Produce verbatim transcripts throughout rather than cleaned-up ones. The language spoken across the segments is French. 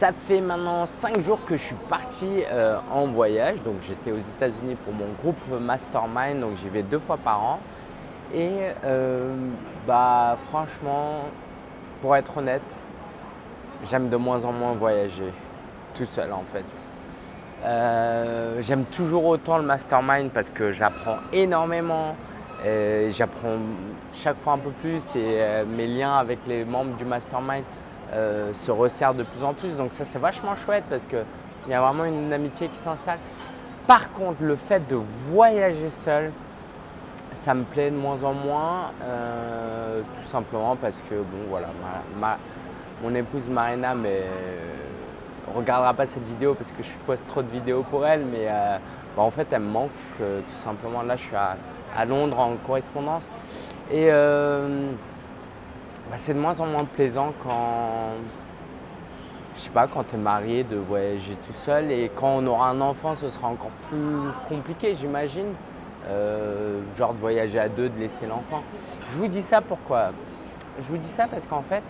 Ça fait maintenant cinq jours que je suis parti euh, en voyage. Donc j'étais aux États-Unis pour mon groupe Mastermind, donc j'y vais deux fois par an. Et euh, bah franchement, pour être honnête, j'aime de moins en moins voyager tout seul en fait. Euh, j'aime toujours autant le Mastermind parce que j'apprends énormément. J'apprends chaque fois un peu plus et euh, mes liens avec les membres du Mastermind euh, se resserrent de plus en plus. Donc ça c'est vachement chouette parce qu'il y a vraiment une amitié qui s'installe. Par contre, le fait de voyager seul, ça me plaît de moins en moins, euh, tout simplement parce que bon voilà, ma, ma, mon épouse Marina ne regardera pas cette vidéo parce que je poste trop de vidéos pour elle, mais euh, bah, en fait elle me manque euh, tout simplement. Là je suis à, à Londres en correspondance et euh, bah, c'est de moins en moins plaisant quand, je sais pas, quand tu es marié de voyager tout seul, et quand on aura un enfant ce sera encore plus compliqué j'imagine. Euh, genre de voyager à deux, de laisser l'enfant. Je vous dis ça pourquoi? Je vous dis ça parce qu'en fait,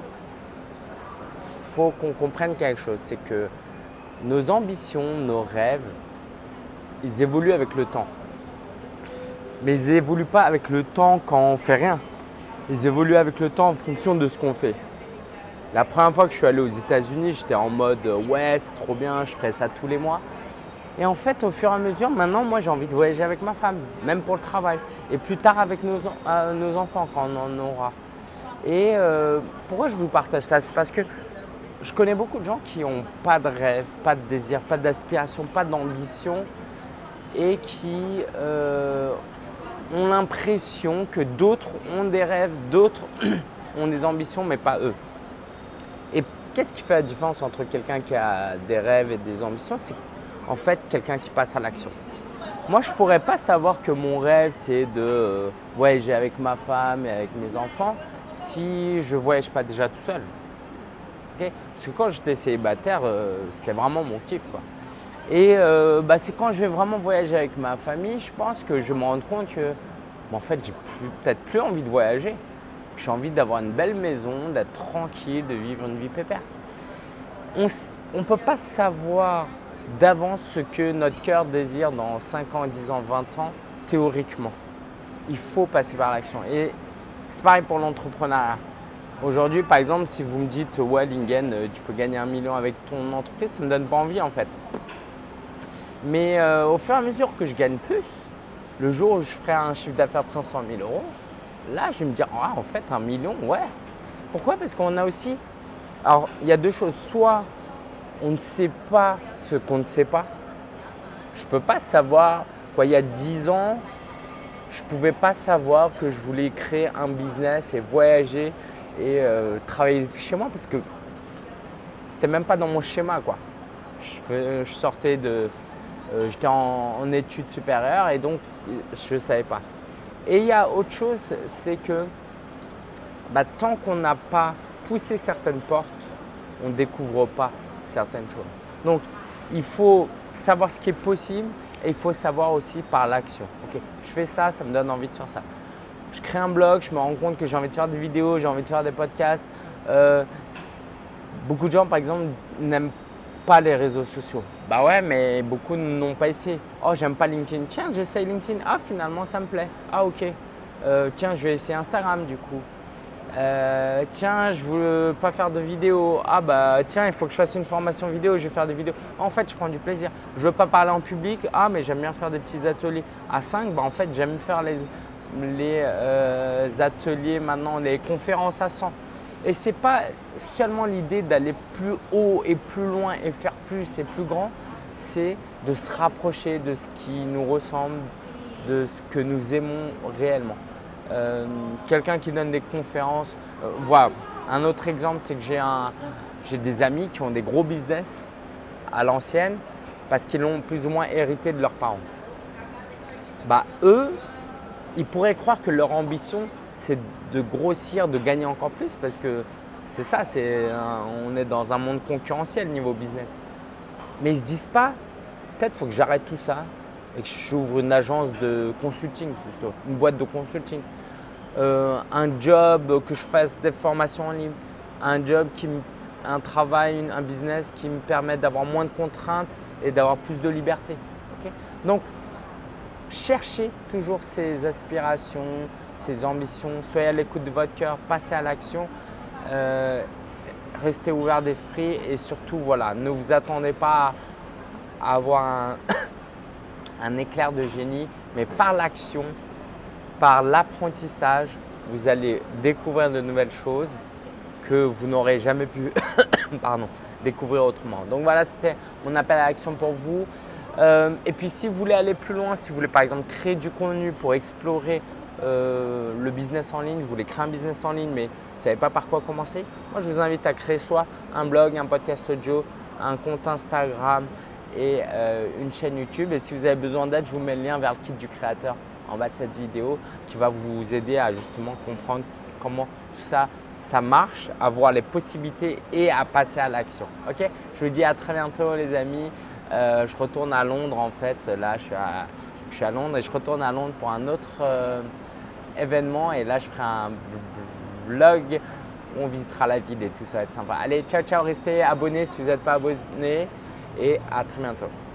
il faut qu'on comprenne quelque chose, c'est que nos ambitions, nos rêves, ils évoluent avec le temps. Mais ils n'évoluent pas avec le temps quand on fait rien. Ils évoluent avec le temps en fonction de ce qu'on fait. La première fois que je suis allé aux États-Unis, j'étais en mode ouais, c'est trop bien, je ferai ça tous les mois. Et en fait, au fur et à mesure, maintenant, moi, j'ai envie de voyager avec ma femme, même pour le travail. Et plus tard avec nos, euh, nos enfants, quand on en aura. Et euh, pourquoi je vous partage ça? C'est parce que je connais beaucoup de gens qui n'ont pas de rêve, pas de désir, pas d'aspiration, pas d'ambition. Et qui euh, ont l'impression que d'autres ont des rêves, d'autres ont des ambitions, mais pas eux. Et qu'est-ce qui fait la différence entre quelqu'un qui a des rêves et des ambitions? C'est en fait quelqu'un qui passe à l'action. Moi, je ne pourrais pas savoir que mon rêve, c'est de euh, voyager avec ma femme et avec mes enfants si je ne voyage pas déjà tout seul. Okay? Parce que quand j'étais célibataire, euh, c'était vraiment mon kiff, quoi. Et euh, bah, c'est quand je vais vraiment voyager avec ma famille, je pense que je me rends compte que bah, en fait, j'ai peut-être plus envie de voyager. J'ai envie d'avoir une belle maison, d'être tranquille, de vivre une vie pépère. On ne peut pas savoir d'avance ce que notre cœur désire dans cinq ans, dix ans, vingt ans, théoriquement. Il faut passer par l'action. Et c'est pareil pour l'entrepreneuriat. Aujourd'hui, par exemple, si vous me dites « Ouais, Lingen, tu peux gagner un million avec ton entreprise », ça ne me donne pas envie en fait. Mais euh, au fur et à mesure que je gagne plus, le jour où je ferai un chiffre d'affaires de cinq cent mille euros, là, je vais me dire « Ah, en fait, un million, ouais ». Pourquoi? Parce qu'on a aussi… Alors, il y a deux choses. Soit on ne sait pas ce qu'on ne sait pas. Je ne peux pas savoir, quoi, il y a dix ans, je ne pouvais pas savoir que je voulais créer un business et voyager et euh, travailler depuis chez moi parce que c'était même pas dans mon schéma, quoi. Je, je sortais de… Euh, j'étais en, en études supérieures et donc je ne savais pas. Et il y a autre chose, c'est que bah, tant qu'on n'a pas poussé certaines portes, on ne découvre pas certaines choses. Donc, il faut savoir ce qui est possible et il faut savoir aussi par l'action. Okay, je fais ça, ça me donne envie de faire ça. Je crée un blog, je me rends compte que j'ai envie de faire des vidéos, j'ai envie de faire des podcasts. Euh, beaucoup de gens, par exemple, n'aiment pas les réseaux sociaux. Bah ouais, mais beaucoup n'ont pas essayé. Oh, j'aime pas LinkedIn. Tiens, j'essaye LinkedIn. Ah, finalement, ça me plaît. Ah, ok. Euh, tiens, je vais essayer Instagram du coup. Euh, tiens, je veux pas faire de vidéo. Ah bah tiens, il faut que je fasse une formation vidéo, je vais faire des vidéos. En fait, je prends du plaisir. Je veux pas parler en public. Ah, mais j'aime bien faire des petits ateliers. À cinq, bah en fait, j'aime faire les, les euh, ateliers maintenant, les conférences à cent. Et c'est pas seulement l'idée d'aller plus haut et plus loin et faire plus et plus grand, c'est de se rapprocher de ce qui nous ressemble, de ce que nous aimons réellement. Euh, quelqu'un qui donne des conférences. Euh, voilà. Un autre exemple, c'est que j'ai un, j'ai des amis qui ont des gros business à l'ancienne parce qu'ils l'ont plus ou moins hérité de leurs parents. Bah, eux, ils pourraient croire que leur ambition, c'est de grossir, de gagner encore plus parce que c'est ça, c'est un, on est dans un monde concurrentiel niveau business. Mais ils ne se disent pas, peut-être faut que j'arrête tout ça et que j'ouvre une agence de consulting plutôt, une boîte de consulting. Euh, un job, que je fasse des formations en ligne, un job qui me un travail, une- un business qui me permette d'avoir moins de contraintes et d'avoir plus de liberté. Ok. Donc, cherchez toujours ces aspirations, ces ambitions, soyez à l'écoute de votre cœur, passez à l'action, euh, restez ouvert d'esprit et surtout, voilà, ne vous attendez pas à avoir un, un éclair de génie, mais par l'action, par l'apprentissage, vous allez découvrir de nouvelles choses que vous n'aurez jamais pu pardon, découvrir autrement. Donc voilà, c'était mon appel à l'action pour vous. Euh, et puis si vous voulez aller plus loin, si vous voulez par exemple créer du contenu pour explorer euh, le business en ligne, vous voulez créer un business en ligne mais vous ne savez pas par quoi commencer, moi je vous invite à créer soit un blog, un podcast audio, un compte Instagram et euh, une chaîne YouTube. Et si vous avez besoin d'aide, je vous mets le lien vers le kit du créateur en bas de cette vidéo qui va vous aider à justement comprendre comment tout ça, ça marche, à voir les possibilités et à passer à l'action. Ok, je vous dis à très bientôt les amis. Euh, je retourne à Londres en fait. Là, je suis, à, je suis à Londres et je retourne à Londres pour un autre euh, événement. Et là, je ferai un vlog où on visitera la ville et tout ça va être sympa. Allez, ciao, ciao, restez abonnés si vous n'êtes pas abonnés et à très bientôt.